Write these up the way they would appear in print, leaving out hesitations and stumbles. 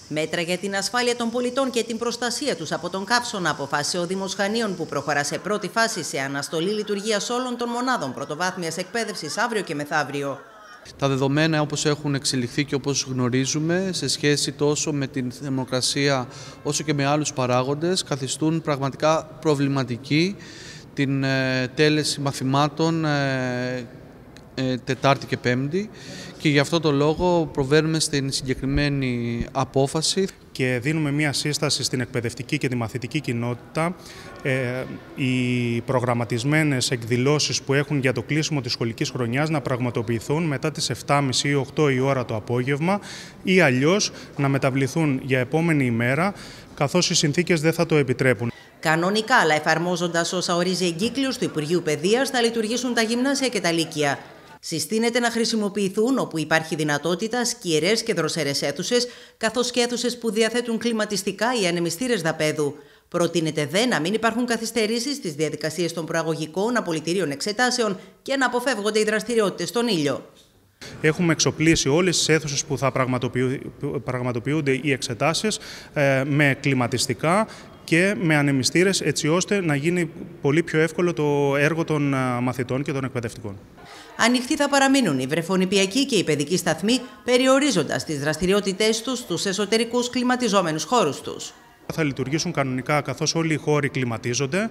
Μέτρα για την ασφάλεια των πολιτών και την προστασία τους από τον καύσωνα αποφάσισε ο Δήμος Χανίων, που προχωρά σε πρώτη φάση σε αναστολή λειτουργίας όλων των μονάδων πρωτοβάθμιας εκπαίδευσης αύριο και μεθαύριο. Τα δεδομένα όπως έχουν εξελιχθεί και όπως γνωρίζουμε σε σχέση τόσο με την θερμοκρασία όσο και με άλλους παράγοντες καθιστούν πραγματικά προβληματική την τέλεση μαθημάτων Τετάρτη και Πέμπτη, και γι' αυτό το λόγο προβαίνουμε στην συγκεκριμένη απόφαση. Και δίνουμε μία σύσταση στην εκπαιδευτική και τη μαθητική κοινότητα οι προγραμματισμένες εκδηλώσεις που έχουν για το κλείσιμο της σχολικής χρονιάς να πραγματοποιηθούν μετά τις 7.30 ή 8 η ώρα το απόγευμα, ή αλλιώς να μεταβληθούν για επόμενη ημέρα, καθώς οι συνθήκες δεν θα το επιτρέπουν. Κανονικά, αλλά εφαρμόζοντας όσα ορίζει εγκύκλειος του Υπουργείου Παιδείας, θα λειτουργήσουν τα γυμνάσια και τα λύκεια. Συστήνεται να χρησιμοποιηθούν όπου υπάρχει δυνατότητα σκιερές και δροσερές αίθουσες, καθώς και αίθουσες που διαθέτουν κλιματιστικά ή ανεμιστήρες δαπέδου. Προτείνεται δε να μην υπάρχουν καθυστερήσεις στις διαδικασίες των προαγωγικών απολυτηρίων εξετάσεων και να αποφεύγονται οι δραστηριότητες στον ήλιο. Έχουμε εξοπλίσει όλες τις αίθουσες που θα πραγματοποιούνται οι εξετάσεις με κλιματιστικά και με ανεμιστήρες, έτσι ώστε να γίνει πολύ πιο εύκολο το έργο των μαθητών και των εκπαιδευτικών. Ανοιχτοί θα παραμείνουν οι βρεφονιπιακοί και οι παιδικοί σταθμοί, περιορίζοντας τις δραστηριότητές τους στους εσωτερικούς κλιματιζόμενους χώρους τους. Θα λειτουργήσουν κανονικά, καθώς όλοι οι χώροι κλιματίζονται,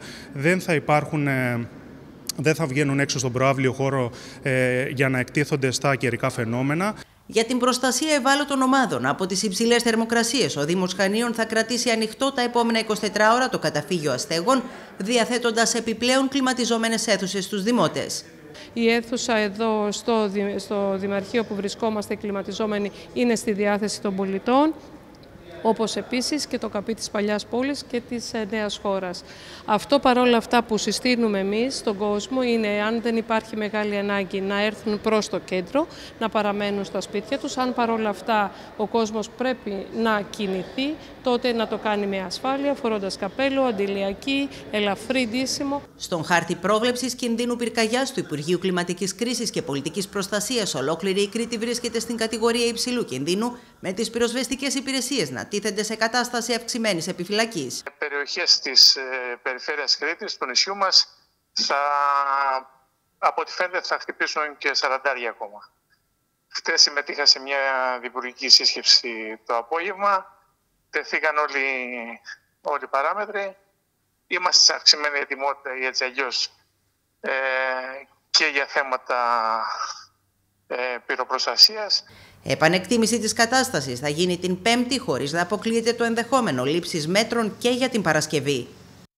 δεν θα βγαίνουν έξω στον προαύλιο χώρο για να εκτίθονται στα καιρικά φαινόμενα. Για την προστασία ευάλωτων ομάδων από τις υψηλές θερμοκρασίες, ο Δήμος Χανίων θα κρατήσει ανοιχτό τα επόμενα 24 ώρα το καταφύγιο αστέγων, διαθέτοντας επιπλέον κλιματιζόμενες αίθουσες στους δημότες. Η αίθουσα εδώ στο Δημαρχείο που βρισκόμαστε κλιματιζόμενοι είναι στη διάθεση των πολιτών, όπως επίσης και το καπί της Παλιάς Πόλης και της Νέας Χώρας. Αυτό παρόλα αυτά που συστήνουμε εμείς στον κόσμο είναι, αν δεν υπάρχει μεγάλη ανάγκη, να έρθουν προς το κέντρο, να παραμένουν στα σπίτια τους. Αν παρόλα αυτά ο κόσμος πρέπει να κινηθεί, τότε να το κάνει με ασφάλεια, φορώντας καπέλο, αντιλιακή, ελαφρύ ντύσιμο. Στον χάρτη πρόβλεψης κινδύνου πυρκαγιάς του Υπουργείου Κλιματικής Κρίσης και Πολιτικής Προστασίας, ολόκληρη η Κρήτη βρίσκεται στην κατηγορία υψηλού κινδύνου, με τις πυροσβεστικές υπηρεσίες να τίθενται σε κατάσταση αυξημένης επιφυλακής. Περιοχές της περιφέρειας Κρήτης, του νησιού μας, από ό,τι φαίνεται θα χτυπήσουν και 40 ακόμα. Χτες συμμετείχα σε μια διπουργική σύσκεψη το απόγευμα. Τεθήκαν όλοι οι παράμετροι. Είμαστε σε αυξημένη ετοιμότητα ή έτσι αλλιώς και για θέματα πυροπροστασίας. Επανεκτίμηση της κατάστασης θα γίνει την Πέμπτη, χωρίς να αποκλείεται το ενδεχόμενο λήψης μέτρων και για την Παρασκευή.